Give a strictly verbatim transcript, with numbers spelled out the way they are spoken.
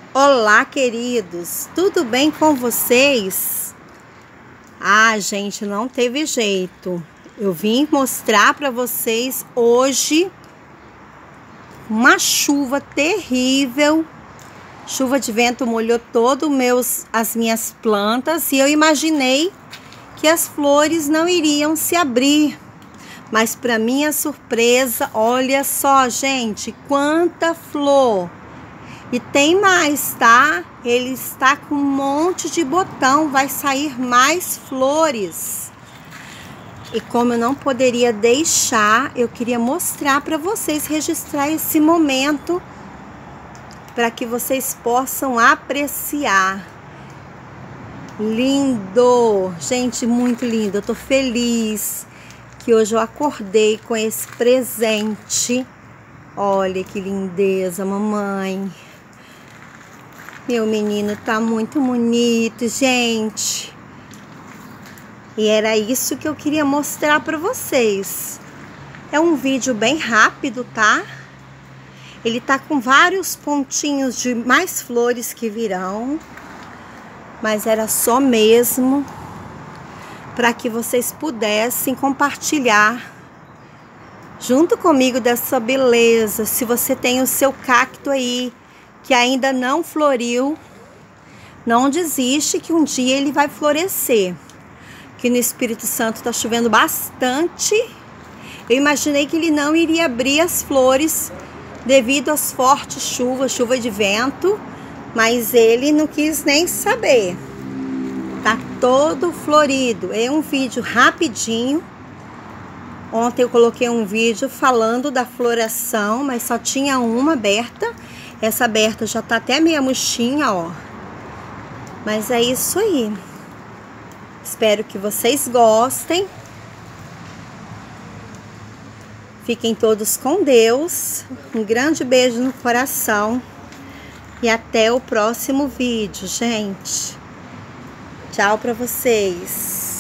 Olá, queridos, tudo bem com vocês? Ah, gente, não teve jeito. Eu vim mostrar para vocês hoje uma chuva terrível. Chuva de vento molhou todo meus as minhas plantas e eu imaginei que as flores não iriam se abrir. Mas para minha surpresa, olha só, gente, quanta flor! E tem mais, tá? Ele está com um monte de botão, vai sair mais flores. E como eu não poderia deixar, eu queria mostrar para vocês, registrar esse momento, para que vocês possam apreciar. Lindo! Gente, muito lindo. Eu tô feliz que hoje eu acordei com esse presente. Olha que lindeza, mamãe. Meu menino tá muito bonito, gente. E era isso que eu queria mostrar para vocês. É um vídeo bem rápido, tá? Ele tá com vários pontinhos de mais flores que virão. Mas era só mesmo para que vocês pudessem compartilhar junto comigo dessa beleza. Se você tem o seu cacto aí que ainda não floriu, não desiste que um dia ele vai florescer. Aqui no Espírito Santo tá chovendo bastante. Eu imaginei que ele não iria abrir as flores devido às fortes chuvas, chuva de vento, mas ele não quis nem saber. Tá todo florido. É um vídeo rapidinho. Ontem eu coloquei um vídeo falando da floração, mas só tinha uma aberta. Essa aberta já tá até meia murchinha, ó. Mas é isso aí. Espero que vocês gostem. Fiquem todos com Deus. Um grande beijo no coração. E até o próximo vídeo, gente. Tchau pra vocês.